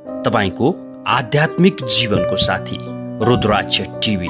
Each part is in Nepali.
तपाईको आध्यात्मिक जीवनको साथी रुद्राक्ष टिभी।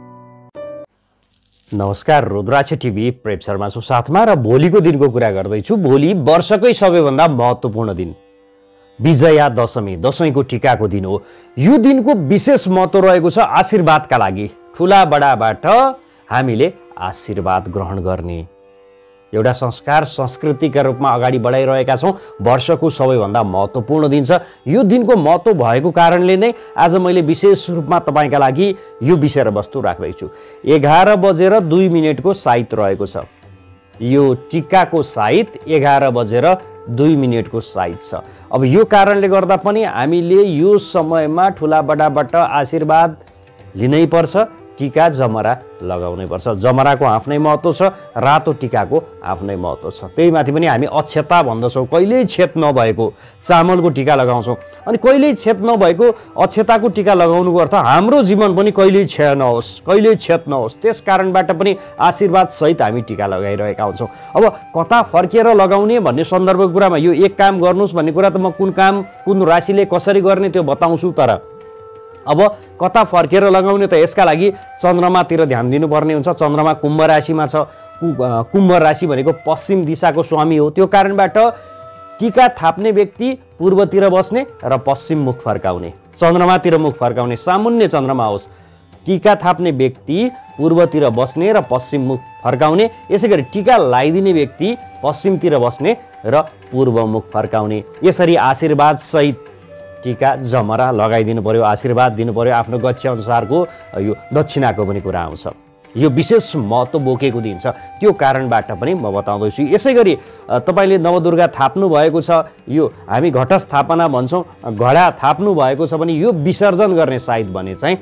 नमस्कार, रुद्राक्ष टिभी प्रेम शर्माको साथमा र भोलिको दिनको कुरा गर्दैछु। भोलि वर्षकै सबैभन्दा महत्त्वपूर्ण दिन विजया दशमी, दशैंको टिकाको दिन हो। यो दिनको विशेष महत्त्व रहेको छ आशीर्वादका लागि। ठुला बडाबाट हामीले आशीर्वाद ग्रहण गर्ने एउटा संस्कार संस्कृतिका रूपमा अगाडि बढाइरहेका छौँ। वर्षको सबैभन्दा महत्त्वपूर्ण दिन छ। यो दिनको महत्त्व भएको कारणले नै आज मैले विशेष रूपमा तपाईँका लागि यो विषय र वस्तु राख्दैछु। 11:02 साइत रहेको छ। यो टिकाको साइत 11:02 साइत छ। अब यो कारणले गर्दा पनि हामीले यो समयमा ठुला बडाबाट आशीर्वाद लिनै पर्छ। टिका जमरा लगाउनै पर्छ। जमराको आफ्नै महत्त्व छ, रातो टिकाको आफ्नै महत्त्व छ। त्यही माथि पनि हामी अक्षता भन्दछौँ। कहिल्यै छेद नभएको चामलको टिका लगाउँछौँ। अनि कहिल्यै छेद नभएको अक्षताको टिका लगाउनुको अर्थ हाम्रो जीवन पनि कहिल्यै क्षय नहोस्, कहिल्यै छेद नहोस्। त्यस कारणबाट पनि आशीर्वाद सहित हामी टिका लगाइरहेका हुन्छौँ। अब कता फर्केर लगाउने भन्ने सन्दर्भको कुरामा यो एक काम गर्नुहोस् भन्ने कुरा त म कुन काम कुन राशिले कसरी गर्ने त्यो बताउँछु। तर अब कता फर्केर लगाउने त यसका लागि चन्द्रमातिर ध्यान दिनुपर्ने हुन्छ। चन्द्रमा कुम्भ राशिमा छ। कुम्भ राशि भनेको पश्चिम दिशाको स्वामी हो। त्यो कारणबाट टिका थाप्ने व्यक्ति पूर्वतिर बस्ने र पश्चिम मुख फर्काउने, चन्द्रमातिर मुख फर्काउने, सामुन्य चन्द्रमा होस्। टिका थाप्ने व्यक्ति पूर्वतिर बस्ने र पश्चिम मुख फर्काउने। यसै गरी टिका लगाइदिने व्यक्ति पश्चिमतिर बस्ने र पूर्व मुख फर्काउने। यसरी आशीर्वाद सहित टिका जमरा लगाइदिनु पर्यो, आशीर्वाद दिनु पर्यो। आफ्नो गच्छ अनुसारको यो दक्षिणाको पनि कुरा आउँछ। यो विशेष महत्त्व बोकेको दिन छ। त्यो कारणबाट पनि म बताउँदैछु। यसै गरी तपाईँले नवदुर्गा थाप्नु भएको छ, यो हामी घटस्थापना भन्छौँ, घडा थाप्नु भएको छ भने यो विसर्जन गर्ने साइत भने चाहिँ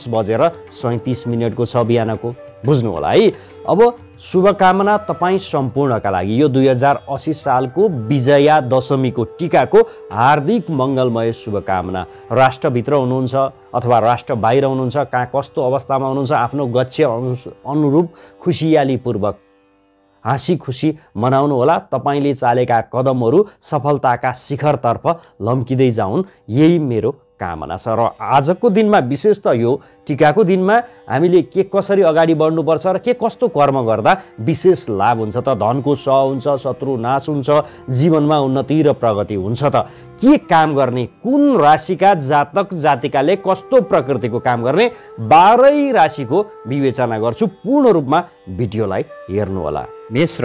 10:37 छ बिहानको। बुझ्नु होला है। अब शुभकामना तपाईँ सम्पूर्णका लागि यो 2080 सालको विजया दशमीको टिकाको हार्दिक मङ्गलमय शुभकामना। राष्ट्रभित्र हुनुहुन्छ अथवा राष्ट्र बाहिर हुनुहुन्छ, कहाँ कस्तो अवस्थामा हुनुहुन्छ, आफ्नो गच्छ अनुरूप खुसियालीपूर्वक हाँसी खुसी मनाउनु होला। तपाईँले चालेका कदमहरू सफलताका शिखरतर्फ लम्किँदै जाउन्, यही मेरो कामना छ। र आजको दिनमा विशेष त यो टिकाको दिनमा हामीले के कसरी अगाडि बढ्नुपर्छ र के कस्तो कर्म गर्दा विशेष लाभ हुन्छ त? धनको स हुन्छ, शत्रु नाश हुन्छ, जीवनमा उन्नति र प्रगति हुन्छ त? के काम गर्ने, कुन राशिका जातक जातिकाले कस्तो प्रकृतिको काम गर्ने, 12 राशिको विवेचना गर्छु। पूर्ण रूपमा भिडियोलाई हेर्नु होला। मेष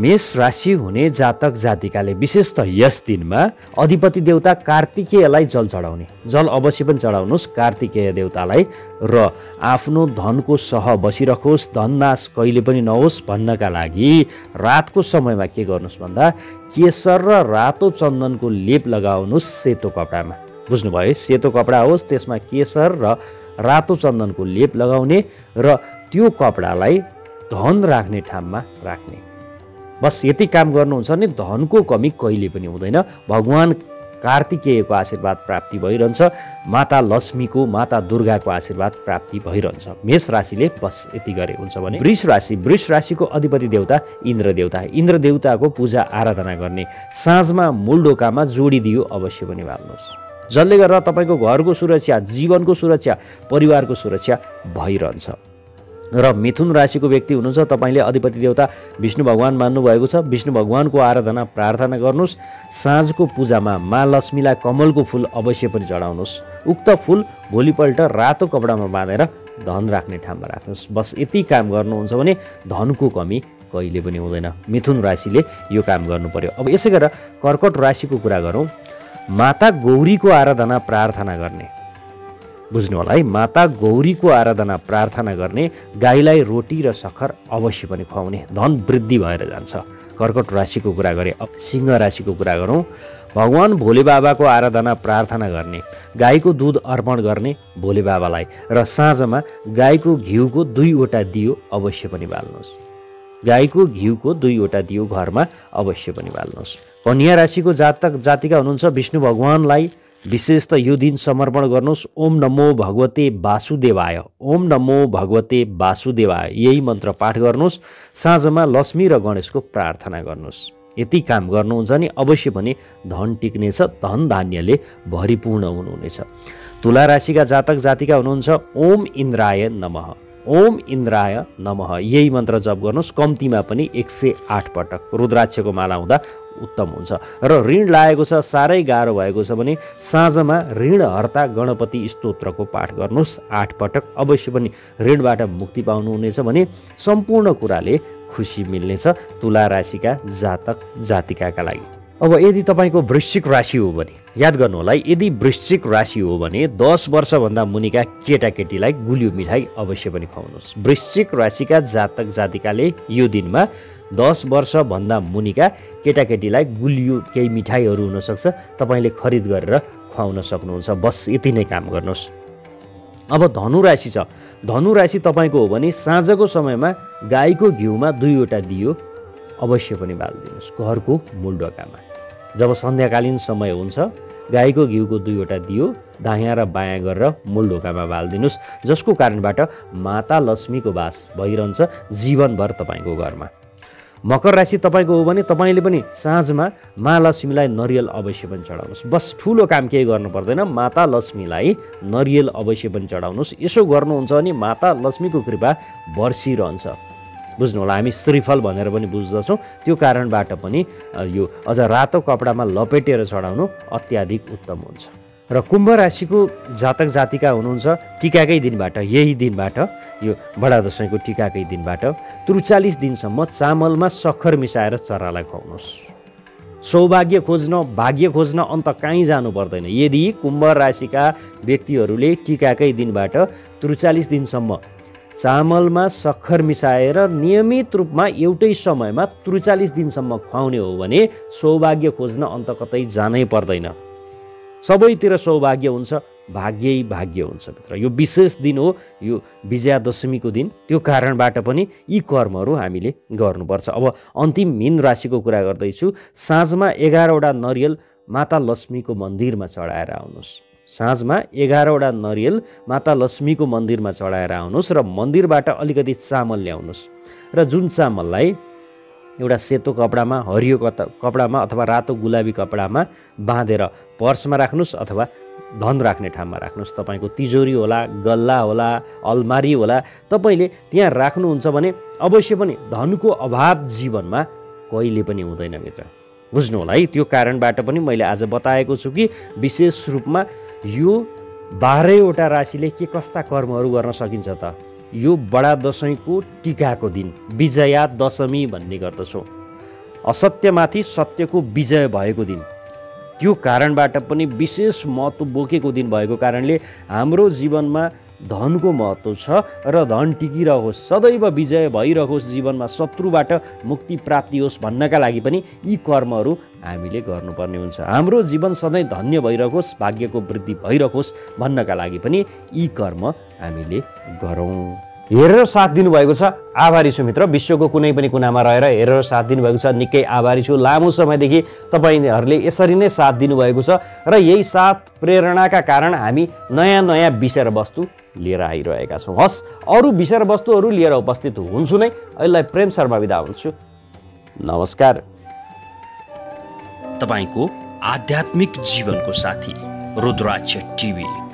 राशि हुने जातक जातिकाले विशेष त यस दिनमा अधिपति देवता कार्तिकेयलाई जल चढाउने। जल अवश्य पनि चढाउनुहोस् कार्तिकेय देवतालाई। र आफ्नो धनको सह बसिरहोस्, धननाश कहिले पनि नहोस् भन्नका लागि रातको समयमा के गर्नुहोस् भन्दा केशर र रातो चन्दनको लेप लगाउनुहोस् सेतो कपडामा। बुझ्नुभयो? सेतो कपडा होस्, त्यसमा केशर र रातो चन्दनको लेप लगाउने र त्यो कपडालाई धन राख्ने ठाउँमा राख्ने। बस यति काम गर्नुहुन्छ भने धनको कमी कहिले पनि हुँदैन। भगवान कार्तिकेयको आशीर्वाद प्राप्ति भइरहन्छ। माता लक्ष्मीको, माता दुर्गाको आशीर्वाद प्राप्ति भइरहन्छ। मेष राशिले बस यति गरे हुन्छ भने वृष राशिको अधिपति देवता इन्द्र देवताको पूजा आराधना गर्ने। साँझमा मूलढोकामा जोडी दियो अवश्य पनि बाल्नुहोस्, जसले गर्दा तपाईँको घरको सुरक्षा, जीवनको सुरक्षा, परिवारको सुरक्षा भइरहन्छ। र मिथुन राशिको व्यक्ति हुनुहुन्छ, तपाईँले अधिपति देवता विष्णु भगवान मान्नुभएको छ। विष्णु भगवानको आराधना प्रार्थना गर्नुहोस्। साँझको पूजामा माँ लक्ष्मीलाई कमलको फुल अवश्य पनि चढाउनुहोस्। उक्त फुल भोलिपल्ट रातो कपडामा बाँधेर धन राख्ने ठाउँमा राख्नुहोस्। बस यति काम गर्नुहुन्छ भने धनको कमी कहिले पनि हुँदैन। मिथुन राशिले यो काम गर्नु पर्यो। अब यसै गरेर कर्कट राशिको कुरा गरौँ। माता गौरीको आराधना प्रार्थना गर्ने। बुझ्नु होला है। माता गौरीको आराधना प्रार्थना गर्ने। गाईलाई रोटी र सक्खर अवश्य पनि खुवाउने। धन वृद्धि भएर जान्छ। कर्कट राशिको कुरा गरे। अब सिंह राशिको कुरा गरौँ। भगवान भोले बाबाको आराधना प्रार्थना गर्ने। गाईको दूध अर्पण गर्ने भोले बाबालाई र साँझमा गाईको घिउको 2वटा दियो अवश्य पनि बाल्नुहोस्। गाईको घिउको 2वटा दियो घरमा अवश्य पनि बाल्नुहोस्। कन्या राशिको जातक जातिका हुनुहुन्छ, विष्णु भगवानलाई विशेष त यो दिन समर्पण गर्नुहोस्। ओम नमो भगवते वासुदेवाय, ओम नमो भगवते वासुदेवाय यही मन्त्र पाठ गर्नुहोस्। साँझमा लक्ष्मी र गणेशको प्रार्थना गर्नुहोस्। यति काम गर्नुहुन्छ नि अवश्य पनि धन टिक्नेछ, धन धान्यले भरिपूर्ण हुनुहुनेछ। तुला राशिका जातक जातिका हुनुहुन्छ, ओम इन्द्राय नमः, ओम इन्द्राय नमः यही मन्त्र जप गर्नुहोस्, कम्तीमा पनि 108 पटक। रुद्राक्षको माला हुँदा उत्तम हुन्छ। र ऋण लागेको छ, साह्रै गाह्रो भएको छ भने साँझमा ऋणहर्ता गणपति स्तोत्रको पाठ गर्नुहोस् 8 पटक। अवश्य पनि ऋणबाट मुक्ति पाउनुहुनेछ भने सम्पूर्ण कुराले खुसी मिल्नेछ तुला राशिका जातक जातिकाका लागि। अब यदि तपाईँको वृश्चिक राशि हो भने याद गर्नु होला, यदि वृश्चिक राशि हो भने 10 वर्षभन्दा मुनिका केटाकेटीलाई गुलियो मिठाई अवश्य पनि खुवाउनुहोस्। वृश्चिक राशिका जातक जातिकाले यो दिनमा 10 वर्षभन्दा मुनिका केटाकेटीलाई गुलियो केही मिठाईहरू हुनसक्छ, तपाईँले खरिद गरेर खुवाउन सक्नुहुन्छ। बस यति नै काम गर्नुहोस्। अब धनु राशि छ, धनु राशि तपाईँको हो भने साँझको समयमा गाईको घिउमा 2वटा दियो अवश्य पनि बालिदिनुहोस् घरको मूल ढोकामा। जब सन्ध्याकालीन समय हुन्छ गाईको घिउको 2वटा दियो दायाँ र बायाँ गरेर मूल ढोकामा बालिदिनुहोस्, जसको कारणबाट माता लक्ष्मीको वास भइरहन्छ जीवनभर तपाईँको घरमा। मकर राशि तपाईँको हो भने तपाईँले पनि साँझमा महालक्ष्मीलाई नरियल अवश्य पनि चढाउनुहोस्। बस ठुलो काम केही गर्नु पर्दैन, माता लक्ष्मीलाई नरियल अवश्य पनि चढाउनुहोस्। यसो गर्नुहुन्छ भने माता लक्ष्मीको कृपा बर्सिरहन्छ। बुझ्नु होला, हामी श्रीफल भनेर पनि बुझ्दछौँ, त्यो कारणबाट पनि यो अझ रातो कपडामा लपेटेर चढाउनु अत्याधिक उत्तम हुन्छ। र कुम्भ राशिको जातक जातिका हुनुहुन्छ, टिकाकै दिनबाट, यही दिनबाट, यो बडा दशैँको टिकाकै दिनबाट 43 दिनसम्म चामलमा सक्खर मिसाएर चरालाई खुवाउनुहोस्। सौभाग्य खोज्न, भाग्य खोज्न अन्त कहीँ जानु पर्दैन। यदि कुम्भ राशिका व्यक्तिहरूले टिकाकै दिनबाट 43 दिनसम्म चामलमा सक्खर मिसाएर नियमित रूपमा एउटै समयमा 43 दिनसम्म खुवाउने हो भने सौभाग्य खोज्न अन्त कतै जानै पर्दैन। सबैतिर सौभाग्य हुन्छ, भाग्यै भाग्य हुन्छ मित्र। यो विशेष दिन हो, यो विजयादशमीको दिन, त्यो कारणबाट पनि यी कर्महरू हामीले गर्नुपर्छ। अब अन्तिम मीन राशिको कुरा गर्दैछु। साँझमा 11वटा नरियल माता लक्ष्मीको मन्दिरमा चढाएर आउनुहोस्। साँझमा 11वटा नरियल माता लक्ष्मीको मन्दिरमा चढाएर आउनुहोस् र मन्दिरबाट अलिकति चामल ल्याउनुहोस् र जुन चामललाई एउटा सेतो कपडामा, हरियो कपडामा अथवा रातो गुलाबी कपडामा बाँधेर पर्समा राख्नुहोस् अथवा धन राख्ने ठाउँमा राख्नुहोस्। तपाईँको तिजोरी होला, गल्ला होला, अलमारी होला, तपाईँले त्यहाँ राख्नुहुन्छ भने अवश्य पनि धनको अभाव जीवनमा कहिले पनि हुँदैन मित्र। बुझ्नु होला है, त्यो कारणबाट पनि मैले आज बताएको छु कि विशेष रूपमा यो 12वटा राशिले के कस्ता कर्महरू गर्न सकिन्छ त। यो बडा दशैँको टिकाको दिन, विजया दशमी भन्ने गर्दछौँ, असत्यमाथि सत्यको विजय भएको दिन, त्यो कारणबाट पनि विशेष महत्त्व बोकेको दिन भएको कारणले हाम्रो जीवनमा धनको महत्त्व छ र धन टिकिरहोस्, सदैव विजय भइरहोस्, जीवनमा शत्रुबाट मुक्ति प्राप्ति होस् भन्नका लागि पनि यी कर्महरू हामीले गर्नुपर्ने हुन्छ। हाम्रो जीवन सधैँ धन्य भइरहोस्, भाग्यको वृद्धि भइरहोस् भन्नका लागि पनि यी कर्म हामीले गरौँ। हेरेर साथ दिनुभएको छ, आभारी छु मित्र। विश्वको कुनै पनि कुनामा रहेर हेरेर साथ दिनुभएको छ, निकै आभारी छु। लामो समयदेखि तपाईँहरूले यसरी नै साथ दिनुभएको छ र यही साथ प्रेरणाका कारण हामी नयाँ नयाँ विषयवस्तु लिएर आइरहेका छौँ। हस्, अरू विषयवस्तुहरू लिएर उपस्थित हुन्छु नै। अहिलेलाई प्रेम शर्मा बिदा हुन्छु। नमस्कार। तपाईँको आध्यात्मिक जीवनको साथी रुद्राक्ष टिभी।